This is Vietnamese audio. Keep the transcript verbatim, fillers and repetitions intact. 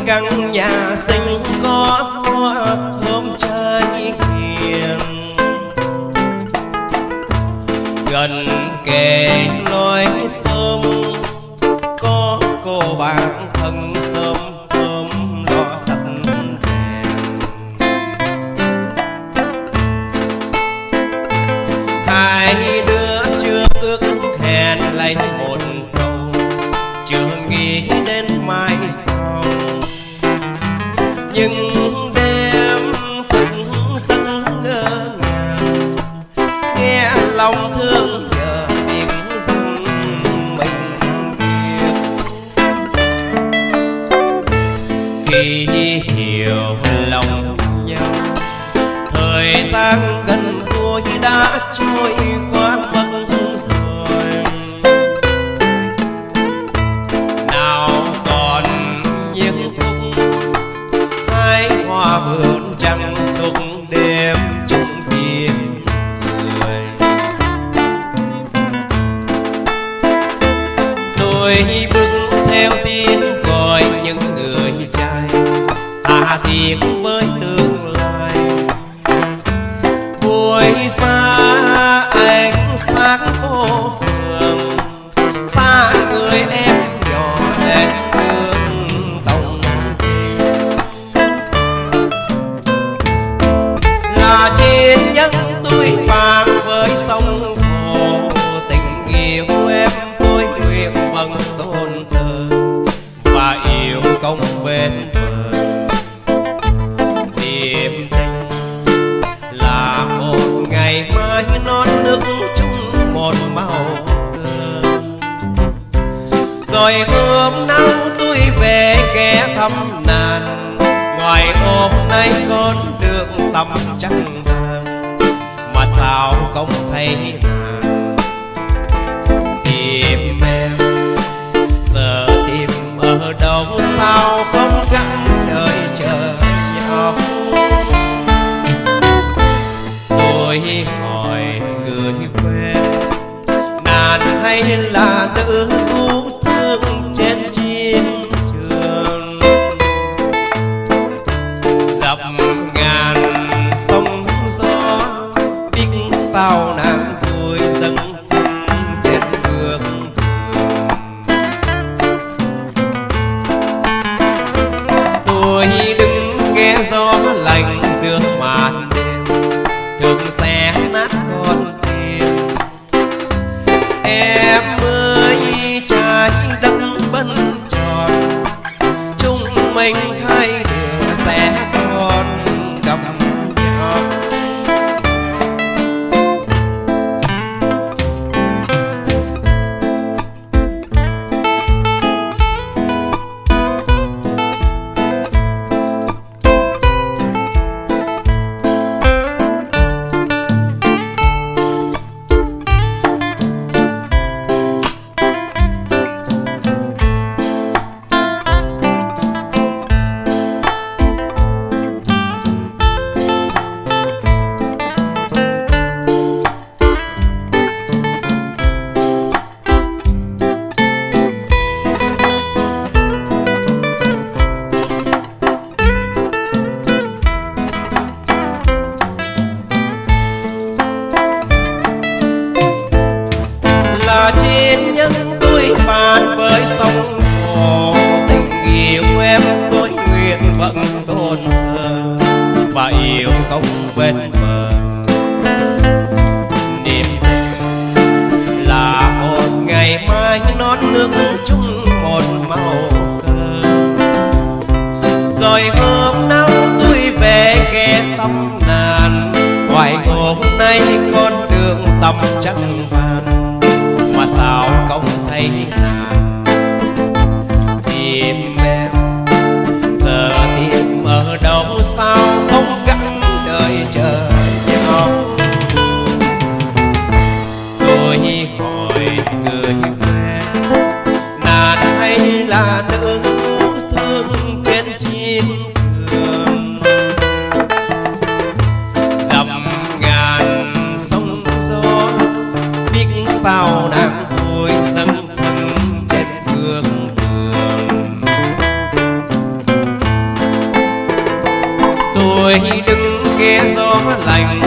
căn nhà xinh có hoa thơm trái hiền, gần kề lối sớm có cô bạn thân sớm thơm lo sạch đèn. Hai đứa chưa ước hẹn lấy một câu, chưa nghĩ đến mai sau, nhưng đêm thức giấc ngỡ ngàng, nghe lòng thương nhớ biết rằng mình biết. Khi hiểu lòng nhau, thời gian gần gũi đã trôi qua mất rồi, nào còn những phút hai hoa vườn trăng suốt đêm chung tiếng cười. Tôi bước theo tiếng gọi những người trai tha thiết với tương lai, buổi xa ánh sáng phố phường, xa người em nhỏ lên đường tông. Là chiến nhân tôi phàn với sông hồ, tình yêu em tôi nguyện vẫn tôn thờ và yêu công bên bờ. Niềm tình là một ngày mai non nước chung một màu cơm, rồi hôm nào tôi về ghé thăm nàng, ngoài hôm nay con đường tầm trăng vàng mà sao không thấy nàng. Tìm em giờ tìm ở đâu sao không gắng đợi chờ nhau. Tôi hỏi người quen nàng hay là nữ cứu thương trên chiến trường, dập ngàn sông gió biết sao nàng tôi dâng trên đường. Tôi đứng nghe gió lạnh giữa màn đêm, thường sẽ nát con tim em ơi. Trái đất vẫn tròn, chúng mình hai đứa sẽ còn gặp nhau. Là chiến nhân tôi phàn với sông hồ, tình yêu em tôi nguyện vẫn tôn thờ và yêu không bên bờ. Niềm tin là một ngày mai non nước chung một màu cơm, rồi hôm nào tôi về ghé thăm nàng, ngoài hôm nay con đường tầm trăng vàng mà sao không thấy nàng. Tìm em giờ tìm ở đâu sao không gắng đợi chờ nhau. Tôi hỏi người quen nàng hay là nữ thương trên chiến trường, dầm ngàn sông gió biết sao nàng vui dâng thân người đứng nghe gió lành